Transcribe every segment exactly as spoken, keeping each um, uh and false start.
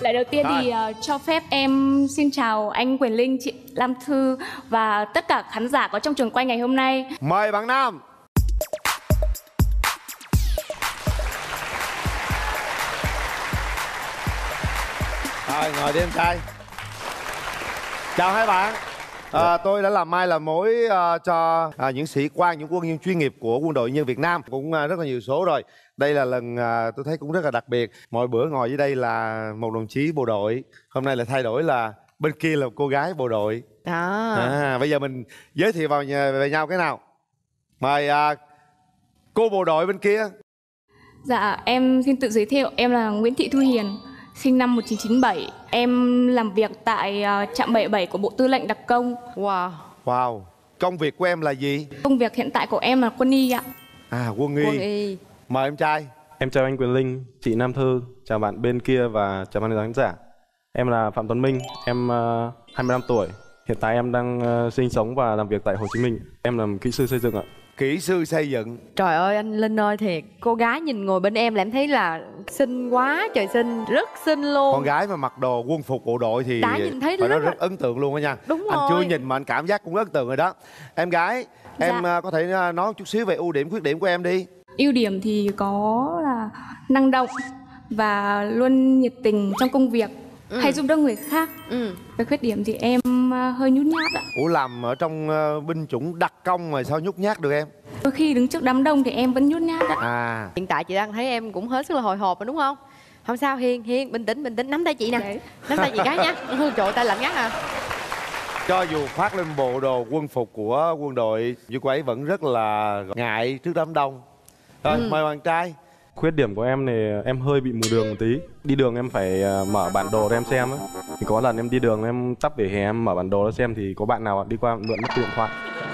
Lời đầu tiên thì uh, cho phép em xin chào anh Quyền Linh, chị Lam Thư và tất cả khán giả có trong trường quay ngày hôm nay. Mời bạn nam. Rồi, ngồi đi em trai. Chào hai bạn. À, tôi đã làm mai làm mối uh, cho uh, những sĩ quan, những quân nhân chuyên nghiệp của Quân đội Nhân dân Việt Nam cũng uh, rất là nhiều số rồi. Đây là lần uh, tôi thấy cũng rất là đặc biệt. Mọi bữa ngồi dưới đây là một đồng chí bộ đội, hôm nay là thay đổi là bên kia là một cô gái bộ đội. À. À, bây giờ mình giới thiệu vào nhà, về nhau cái nào. Mời uh, cô bộ đội bên kia. Dạ, em xin tự giới thiệu, em là Nguyễn Thị Thu Hiền, sinh năm một nghìn chín trăm chín mươi bảy. Em làm việc tại uh, trạm bảy mươi bảy của Bộ Tư lệnh Đặc công. Wow. Wow. Công việc của em là gì? Công việc hiện tại của em là quân y ạ. À, quân y. Quân y. Mời em trai. Em chào anh Quyền Linh, chị Nam Thư, chào bạn bên kia và chào bạn khán giả. Em là Phạm Tuấn Minh, em uh, hai mươi lăm tuổi. Hiện tại em đang uh, sinh sống và làm việc tại Hồ Chí Minh. Em làm kỹ sư xây dựng ạ. Kỹ sư xây dựng. Trời ơi anh Linh ơi, thiệt cô gái nhìn ngồi bên em là em thấy là xinh quá trời xinh, rất xinh luôn. Con gái mà mặc đồ quân phục bộ đội thì đã nhìn thấy phải rất, nói rất ấn tượng luôn đó nha. Đúng anh rồi. chưa nhìn mà anh cảm giác cũng ấn tượng rồi đó. Em gái, Dạ. em uh, có thể uh, nói một chút xíu về ưu điểm khuyết điểm của em đi. Ưu điểm thì có là năng động và luôn nhiệt tình trong công việc, ừ. hay giúp đỡ người khác. ừ. Về khuyết điểm thì em uh, hơi nhút nhát ạ. Ủa, làm ở trong uh, binh chủng đặc công mà sao nhút nhát được em? Đôi khi đứng trước đám đông thì em vẫn nhút nhát ạ. À. Hiện tại chị đang thấy em cũng hết sức là hồi hộp rồi đúng không? Không sao Hiền, Hiền bình tĩnh, bình tĩnh, nắm tay chị nè. Đấy. Nắm tay chị cái nhá. Trời ơi, tay lạnh ngắt à. Cho dù khoác lên bộ đồ quân phục của quân đội, nhưng cô ấy vẫn rất là ngại trước đám đông. Rồi, ừ. mời bạn trai. Khuyết điểm của em thì em hơi bị mù đường một tí. Đi đường em phải uh, mở bản đồ để em xem á. Thì có lần em đi đường em tắp vỉa hè em mở bản đồ để xem thì có bạn nào đi qua mượn mất điện thoại.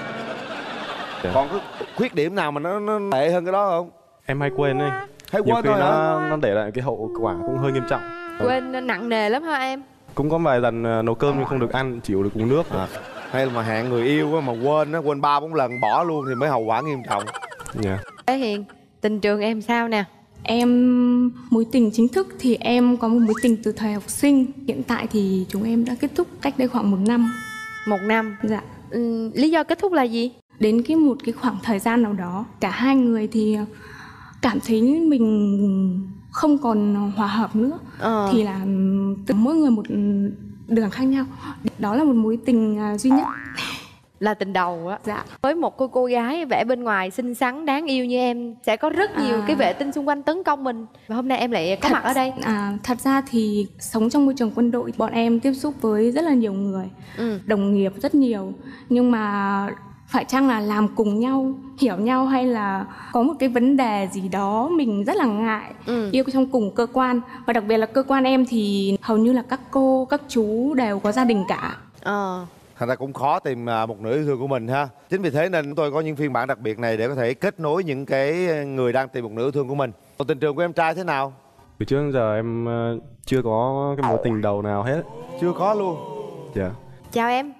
Yeah. Còn có khuyết điểm nào mà nó, nó tệ hơn cái đó không? Em hay quên đấy. Hay Nhiều quên khi thôi nó, hả? nó để lại cái hậu quả cũng hơi nghiêm trọng. Quên nặng nề lắm hả em? Cũng có vài lần uh, nấu cơm nhưng không được ăn, chịu được uống nước. À, hay là mà hẹn người yêu á, mà quên á, quên ba bốn lần bỏ luôn thì mới hậu quả nghiêm trọng. Dạ. Ê Hiền, tình trường em sao nè? Em mối tình chính thức thì em có một mối tình từ thời học sinh. Hiện tại thì chúng em đã kết thúc cách đây khoảng một năm. Một năm? Dạ. ừ, Lý do kết thúc là gì? Đến cái một cái khoảng thời gian nào đó, cả hai người thì cảm thấy mình không còn hòa hợp nữa. ờ. Thì là từ mỗi người một đường khác nhau. Đó là một mối tình duy nhất. Là tình đầu á. Dạ. Với một cô cô gái vẻ bên ngoài xinh xắn đáng yêu như em, sẽ có rất nhiều à... cái vệ tinh xung quanh tấn công mình. Và hôm nay em lại có thật, mặt ở đây. à, Thật ra thì sống trong môi trường quân đội, bọn em tiếp xúc với rất là nhiều người, ừ. đồng nghiệp rất nhiều. Nhưng mà phải chăng là làm cùng nhau, hiểu nhau, hay là có một cái vấn đề gì đó mình rất là ngại ừ. yêu trong cùng cơ quan. Và đặc biệt là cơ quan em thì hầu như là các cô, các chú đều có gia đình cả. Ờ. Thành ra cũng khó tìm một nửa yêu thương của mình ha. Chính vì thế nên chúng tôi có những phiên bản đặc biệt này để có thể kết nối những cái người đang tìm một nửa yêu thương của mình. Còn tình trường của em trai thế nào? Từ trước đến giờ em uh, chưa có cái mối tình đầu nào hết. Chưa có luôn. Dạ. Yeah. Chào em.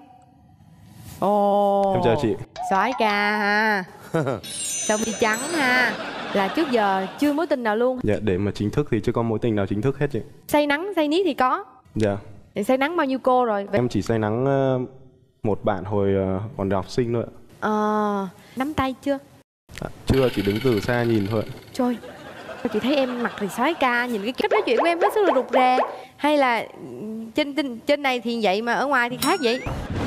Ồ. Em chào chị. Soái ca ha. Sơ mi trắng ha. Là trước giờ chưa mối tình nào luôn. Dạ, để mà chính thức thì chưa có mối tình nào chính thức hết chị. Say nắng say ní thì có. Dạ. Thì say nắng bao nhiêu cô rồi? Em chỉ say nắng uh, một bạn hồi uh, còn là học sinh thôi ạ. Ờ. Nắm tay chưa? À, chưa, chỉ đứng từ xa nhìn thôi. Trời, chị thấy em mặt thì soái ca, nhìn cái cách nói chuyện của em hết sức là rụt rè. Hay là trên trên, trên này thì vậy mà ở ngoài thì khác vậy?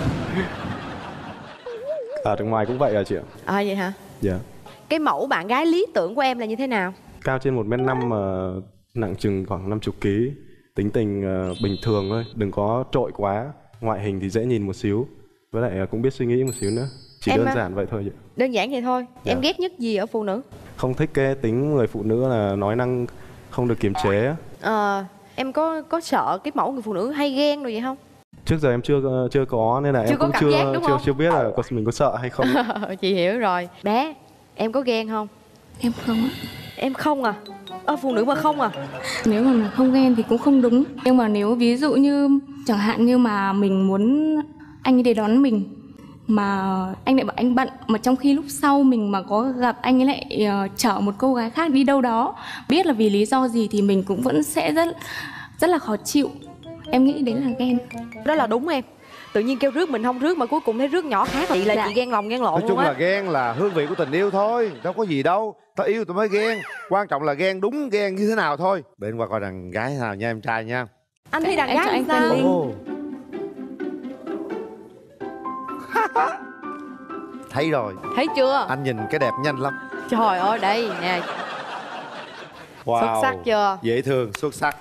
Ở à, ngoài cũng vậy à chị ạ? À vậy hả? Dạ. Cái mẫu bạn gái lý tưởng của em là như thế nào? Cao trên một mét năm mà nặng chừng khoảng năm mươi ký. Tính tình uh, bình thường thôi, đừng có trội quá. Ngoại hình thì dễ nhìn một xíu. Với lại uh, cũng biết suy nghĩ một xíu nữa. Chỉ em đơn á, giản vậy thôi chị. Đơn giản vậy thôi. Dạ. Em ghét nhất gì ở phụ nữ? Không thích cái tính người phụ nữ là nói năng không được kiềm chế. Ờ, em có có sợ cái mẫu người phụ nữ hay ghen rồi vậy không? Trước giờ em chưa chưa có nên là chưa em cũng chưa giác, chưa chưa biết là có mình có sợ hay không. Chị hiểu rồi. Bé, em có ghen không? Em không á. Em không à? Ơ, phụ nữ mà không à? Nếu mà không ghen thì cũng không đúng. Nhưng mà nếu ví dụ như chẳng hạn như mà mình muốn anh ấy đến đón mình mà anh lại bảo anh bận, mà trong khi lúc sau mình mà có gặp anh ấy lại uh, chở một cô gái khác đi đâu đó, biết là vì lý do gì thì mình cũng vẫn sẽ rất rất là khó chịu. Em nghĩ đấy là ghen. Đó là đúng em. Tự nhiên kêu rước mình không rước mà cuối cùng thấy rước nhỏ khác. Chị là Dạ. chị ghen lòng ghen lộn Nói luôn chung á. là ghen là hương vị của tình yêu thôi, đâu có gì đâu. Tao yêu tao mới ghen, quan trọng là ghen đúng ghen như thế nào thôi. Bên qua coi đàn gái nào nha em trai nha. Anh thi đàn Em gái chọn thì anh sao? tên Linh. Ồ. Thấy rồi, Thấy chưa? anh nhìn cái đẹp nhanh lắm. Trời ơi đây nè. Wow. Xuất sắc chưa? Dễ thương, xuất sắc.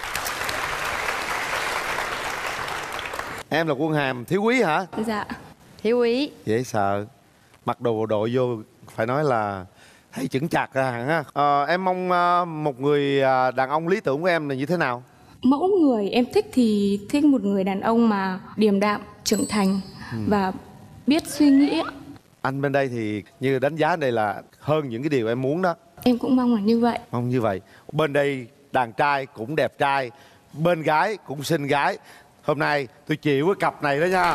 Em là quân hàm thiếu quý hả? Dạ. Thiếu úy. Dễ sợ. Mặc đồ bộ đội vô phải nói là thấy chững chạc ra hẳn á. Ờ, em mong ờ, một người ờ, đàn ông lý tưởng của em là như thế nào? Mẫu người em thích thì thích một người đàn ông mà điềm đạm, trưởng thành và biết suy nghĩ. Anh bên đây thì như đánh giá đây là hơn những cái điều em muốn đó. Em cũng mong là như vậy. Mong như vậy. Bên đây đàn trai cũng đẹp trai, bên gái cũng xinh gái. Hôm nay tôi chịu cái cặp này đó nha.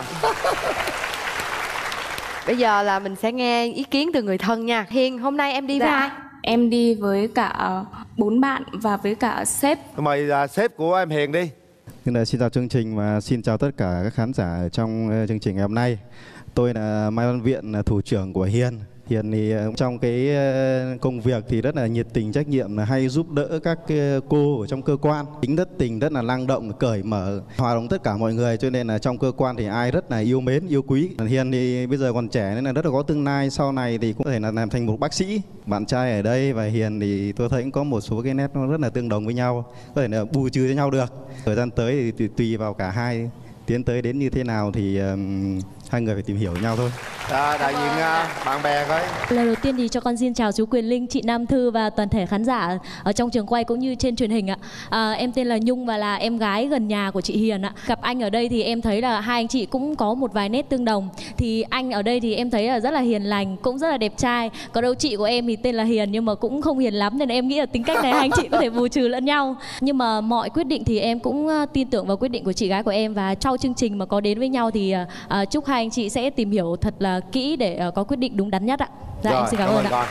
Bây giờ là mình sẽ nghe ý kiến từ người thân nha. Hiền, hôm nay em đi với ai? Em đi với cả bốn bạn và với cả sếp. Mời uh, sếp của em Hiền đi. Nên là xin chào chương trình và xin chào tất cả các khán giả ở trong uh, chương trình ngày hôm nay. Tôi là Mai Văn Viện, là thủ trưởng của Hiền. Hiền thì uh, trong cái uh, công việc thì rất là nhiệt tình, trách nhiệm, là hay giúp đỡ các uh, cô ở trong cơ quan. Tính rất tình, rất là năng động, cởi mở, hòa đồng tất cả mọi người, cho nên là trong cơ quan thì ai rất là yêu mến, yêu quý. Hiền thì bây giờ còn trẻ nên là rất là có tương lai, sau này thì cũng có thể là làm thành một bác sĩ. Bạn trai ở đây và Hiền thì tôi thấy cũng có một số cái nét nó rất là tương đồng với nhau, có thể là bù trừ cho nhau được. Thời gian tới thì tùy vào cả hai tiến tới đến như thế nào thì um, hai người phải tìm hiểu nhau thôi. À, đại diện uh, bạn bè coi. Lời đầu tiên thì cho con xin chào chú Quyền Linh, chị Nam Thư và toàn thể khán giả ở trong trường quay cũng như trên truyền hình ạ. À, em tên là Nhung và là em gái gần nhà của chị Hiền ạ. Gặp anh ở đây thì em thấy là hai anh chị cũng có một vài nét tương đồng. Thì anh ở đây thì em thấy là rất là hiền lành, cũng rất là đẹp trai. Còn đâu chị của em thì tên là Hiền nhưng mà cũng không hiền lắm, nên em nghĩ là tính cách này hai anh chị có thể bù trừ lẫn nhau. Nhưng mà mọi quyết định thì em cũng tin tưởng vào quyết định của chị gái của em, và sau chương trình mà có đến với nhau thì uh, chúc hai anh chị sẽ tìm hiểu thật là kỹ để uh, có quyết định đúng đắn nhất ạ. Dạ Rồi, em xin cảm, ơn ạ. con.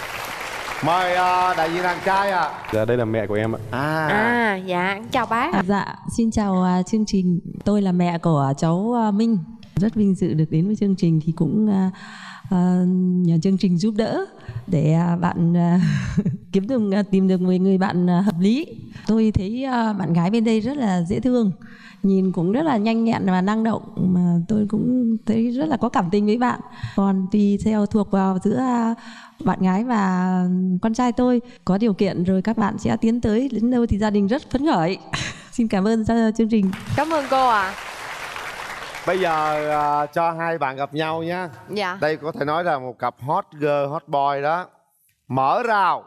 Mời uh, đại diện đàn trai ạ. À. Dạ đây là mẹ của em ạ. À, À dạ, chào bác. À, dạ, xin chào uh, chương trình. Tôi là mẹ của cháu uh, Minh. Rất vinh dự được đến với chương trình, thì cũng uh, uh, nhờ chương trình giúp đỡ để uh, bạn uh, kiếm được uh, tìm được một người bạn uh, hợp lý. Tôi thấy uh, bạn gái bên đây rất là dễ thương, nhìn cũng rất là nhanh nhẹn và năng động, mà tôi cũng thấy rất là có cảm tình với bạn. Còn tùy theo thuộc vào giữa uh, bạn gái và con trai tôi, có điều kiện rồi các bạn sẽ tiến tới đến đâu thì gia đình rất phấn khởi. Xin cảm ơn cho chương trình. Cảm ơn cô ạ. À. Bây giờ uh, cho hai bạn gặp nhau nha. Dạ. Đây có thể nói là một cặp hot girl, hot boy đó. Mở rào.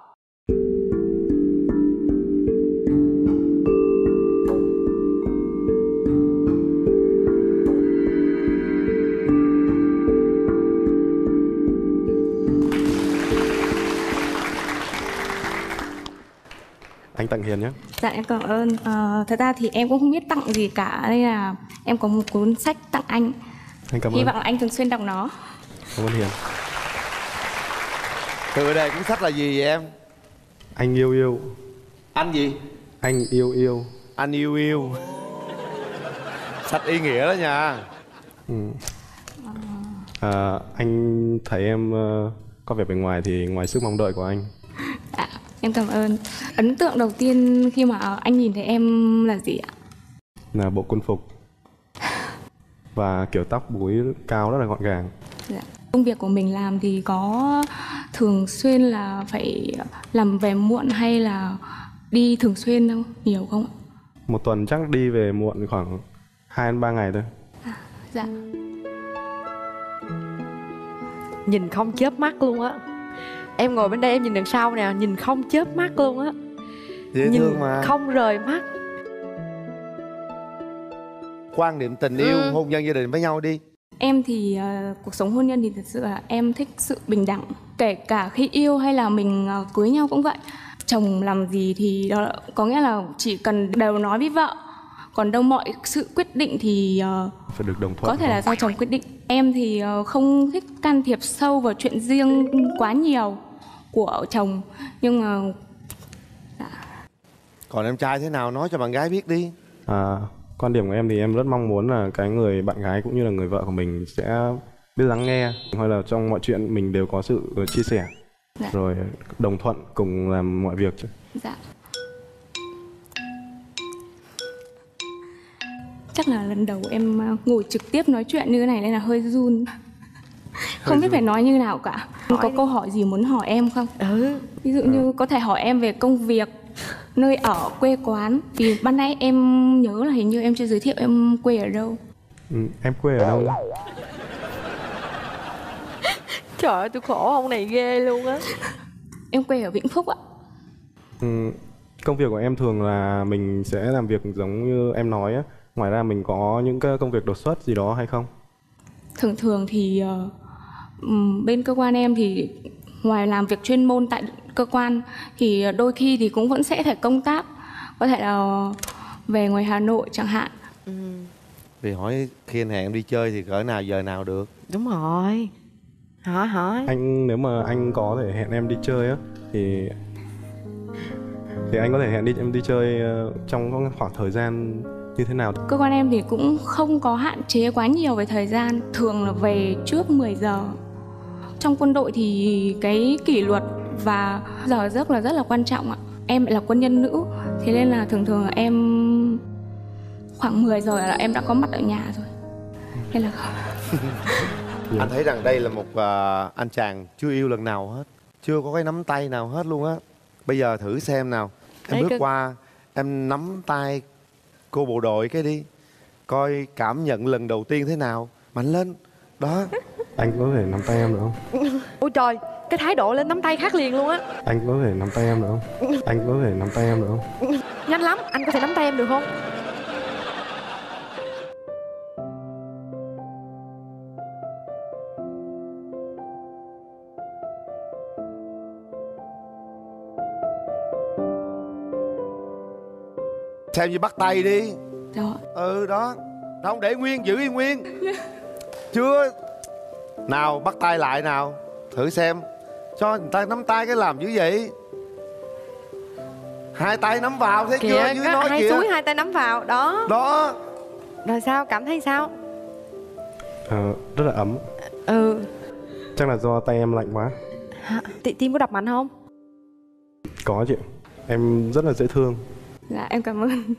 Anh tặng Hiền nhé. Dạ em cảm ơn. À, thật ra thì em cũng không biết tặng gì cả, nên là em có một cuốn sách tặng anh. Anh cảm Hy ơn. vọng anh thường xuyên đọc nó. Cảm ơn Hiền. Từ đề cuốn sách là gì vậy em? Anh yêu yêu. Anh gì? Anh yêu yêu. Anh yêu yêu. Sách ý nghĩa đó nha. Ừ. À, anh thấy em uh, có vẻ bề ngoài thì ngoài sức mong đợi của anh. Dạ, em cảm ơn. Ấn tượng đầu tiên khi mà anh nhìn thấy em là gì ạ? Là bộ quân phục và kiểu tóc búi cao rất là gọn gàng. Dạ. Công việc của mình làm thì có thường xuyên là phải làm về muộn hay là đi thường xuyên không? Nhiều không ạ? Một tuần chắc đi về muộn khoảng hai đến ba ngày thôi. À, dạ. Nhìn không chớp mắt luôn á. Em ngồi bên đây em nhìn đằng sau nè, nhìn không chớp mắt luôn á. Dễ Nhìn thương mà. không rời mắt. Quan niệm tình yêu, Ừ. hôn nhân gia đình với nhau đi. Em thì uh, cuộc sống hôn nhân thì thật sự là em thích sự bình đẳng. Kể cả khi yêu hay là mình uh, cưới nhau cũng vậy. Chồng làm gì thì đó là, có nghĩa là chỉ cần đều nói với vợ. Còn đâu mọi sự quyết định thì uh, Phải được đồng thuận. có thể là do chồng quyết định. Em thì uh, không thích can thiệp sâu vào chuyện riêng quá nhiều của chồng. Nhưng mà Còn em trai thế nào nói cho bạn gái biết đi. À, quan điểm của em thì em rất mong muốn là cái người bạn gái cũng như là người vợ của mình sẽ biết lắng nghe, hay là trong mọi chuyện mình đều có sự chia sẻ, dạ. rồi đồng thuận cùng làm mọi việc. Dạ. Chắc là lần đầu em ngồi trực tiếp nói chuyện như thế này nên là hơi run. Không hơi biết run. Phải nói như nào cả. Hỏi có đi. Câu hỏi gì muốn hỏi em không? Ừ. Ví dụ như có thể hỏi em về công việc, nơi ở, quê quán. Vì ban nãy em nhớ là hình như em chưa giới thiệu em quê ở đâu. Ừ, em quê ở đâu đó? Trời ơi, tôi khổ ông này ghê luôn á. Em quê ở Vĩnh Phúc ạ. Ừ, công việc của em thường là mình sẽ làm việc giống như em nói á. Ngoài ra mình có những cái công việc đột xuất gì đó hay không? Thường thường thì uh, bên cơ quan em thì ngoài làm việc chuyên môn tại cơ quan thì đôi khi thì cũng vẫn sẽ phải công tác, có thể là về ngoài Hà Nội chẳng hạn. Ừ. Vì hỏi khi anh hẹn em đi chơi thì cỡ nào giờ nào được? Đúng rồi. Hỏi hỏi. Anh nếu mà anh có thể hẹn em đi chơi á thì thì anh có thể hẹn đi em đi chơi trong khoảng thời gian như thế nào? Cơ quan em thì cũng không có hạn chế quá nhiều về thời gian, thường là về trước mười giờ. Trong quân đội thì cái kỷ luật và giờ giấc là rất là quan trọng ạ. Em lại là quân nhân nữ, thế nên là thường thường là em khoảng mười giờ là em đã có mặt ở nhà rồi. Nên là anh thấy rằng đây là một uh, anh chàng chưa yêu lần nào hết, chưa có cái nắm tay nào hết luôn á. Bây giờ thử xem nào, em Đấy bước cơ... qua em nắm tay cô bộ đội cái đi, coi cảm nhận lần đầu tiên thế nào. Mạnh lên đó. Anh có thể nắm tay em được không? Ôi trời, cái thái độ lên nắm tay khác liền luôn á. Anh có thể nắm tay em được không? Anh có thể nắm tay em được không? Nhanh lắm, anh có thể nắm tay em được không? Xem như bắt tay đi. Đó. Ừ đó. Không để nguyên, giữ yên nguyên. Chưa. Nào bắt tay lại nào. Thử xem. Cho người ta nắm tay cái làm dữ vậy. Hai tay nắm vào thấy kìa, chưa? Dưới nói hai kìa. túi hai tay nắm vào. Đó. Đó. Rồi sao? Cảm thấy sao? Ờ, rất là ấm. Ừ. Chắc là do tay em lạnh quá. Hả? Tim có đập mạnh không? Có chị. Em rất là dễ thương. Dạ em cảm ơn.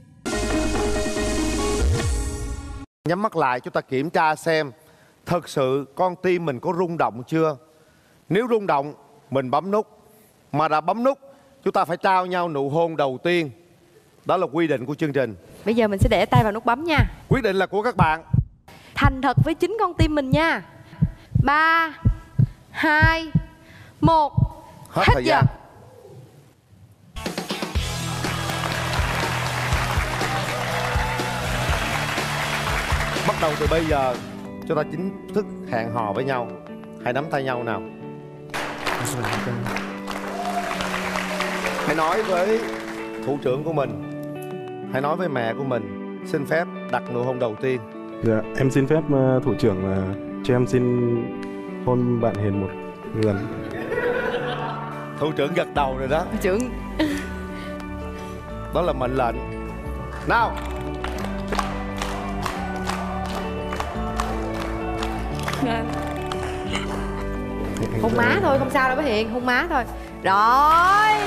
Nhắm mắt lại chúng ta kiểm tra xem thật sự con tim mình có rung động chưa. Nếu rung động mình bấm nút, mà đã bấm nút chúng ta phải trao nhau nụ hôn đầu tiên. Đó là quy định của chương trình. Bây giờ mình sẽ để tay vào nút bấm nha. Quyết định là của các bạn. Thành thật với chính con tim mình nha. Ba, hai, một. Hết, Hết thời giờ. gian. Bắt đầu từ bây giờ chúng ta chính thức hẹn hò với nhau. Hãy nắm tay nhau nào. Hãy nói với thủ trưởng của mình, hãy nói với mẹ của mình, xin phép đặt nụ hôn đầu tiên. Dạ, em xin phép uh, thủ trưởng là uh, cho em xin hôn bạn Hiền một lần. Thủ trưởng gật đầu rồi đó. Thủ trưởng. Đó là mệnh lệnh. Nào. Hôn má thôi, không sao đâu bé Hiền, hôn má thôi. Rồi.